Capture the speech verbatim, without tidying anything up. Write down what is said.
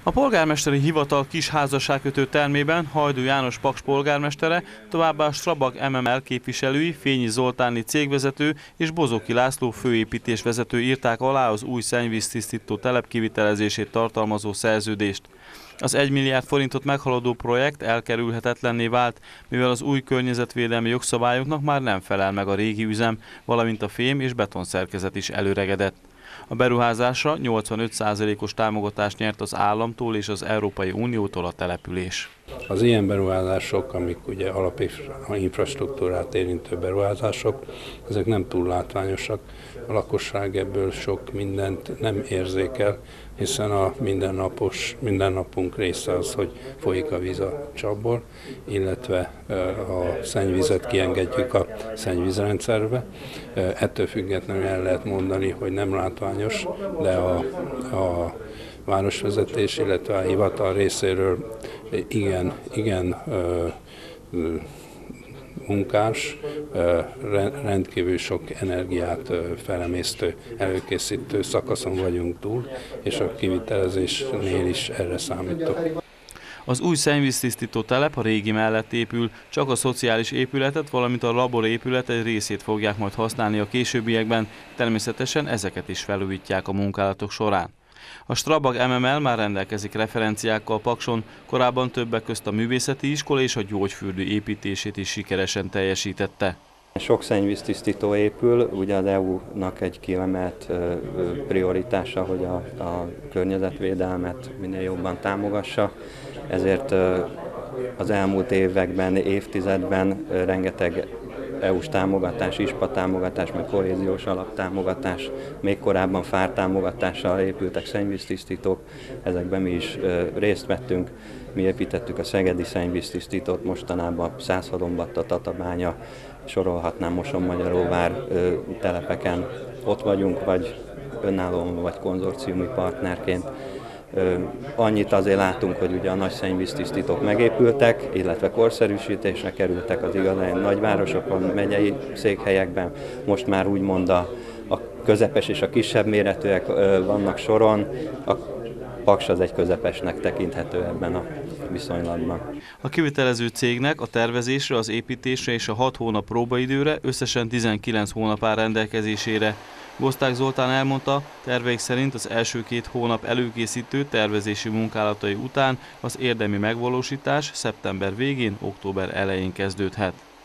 A polgármesteri hivatal kis házasságkötő termében Hajdú János Paks polgármestere, továbbá a Strabag em em el képviselői, Fényi Zoltáni cégvezető és Bozoki László főépítésvezető írták alá az új szennyvíztisztító telep kivitelezését tartalmazó szerződést. Az egy milliárd forintot meghaladó projekt elkerülhetetlenné vált, mivel az új környezetvédelmi jogszabályoknak már nem felel meg a régi üzem, valamint a fém és betonszerkezet is előregedett. A beruházásra nyolcvanöt százalékos támogatást nyert az államtól és az Európai Uniótól a település. Az ilyen beruházások, amik ugye alapinfrastruktúrát érintő beruházások, ezek nem túl látványosak. A lakosság ebből sok mindent nem érzékel, hiszen a mindennapos, mindennapunk része az, hogy folyik a víz a csapból, illetve a szennyvizet kiengedjük a szennyvízrendszerbe. Ettől függetlenül el lehet mondani, hogy nem látványos, de a, a városvezetés, illetve a hivatal részéről igen, igen ö, ö, munkás, rendkívül sok energiát felemésztő, előkészítő szakaszon vagyunk túl, és a kivitelezésnél is erre számítok. Az új szennyvíztisztító telep a régi mellett épül, csak a szociális épületet, valamint a labor épület egy részét fogják majd használni a későbbiekben, természetesen ezeket is felújítják a munkálatok során. A Strabag em em el már rendelkezik referenciákkal Pakson, korábban többek közt a művészeti iskola és a gyógyfürdő építését is sikeresen teljesítette. Sok szennyvíztisztító épül, ugye az é u-nak egy kiemelt prioritása, hogy a, a környezetvédelmet minél jobban támogassa, ezért az elmúlt években, évtizedben rengeteg é u-s támogatás, ISPA támogatás, meg kohéziós alaptámogatás, még korábban FÁR támogatással épültek szennyvíztisztítók, ezekben mi is részt vettünk. Mi építettük a szegedi szennyvíztisztítót, mostanában Szászhalombatta, Tatabánya, sorolhatnám Mosonmagyaróvár telepeken. Ott vagyunk, vagy önállóan, vagy konzorciumi partnerként. Annyit azért látunk, hogy ugye a nagy szennyvíztisztítók megépültek, illetve korszerűsítésre kerültek az igazán nagyvárosokon, megyei székhelyekben. Most már úgymond a, a közepes és a kisebb méretűek vannak soron. A Paks az egy közepesnek tekinthető ebben a viszonylatban. A kivitelező cégnek a tervezésre, az építésre és a hat hónap próbaidőre összesen tizenkilenc hónap áll rendelkezésére. Gozták Zoltán elmondta, terveik szerint az első két hónap előkészítő tervezési munkálatai után az érdemi megvalósítás szeptember végén, október elején kezdődhet.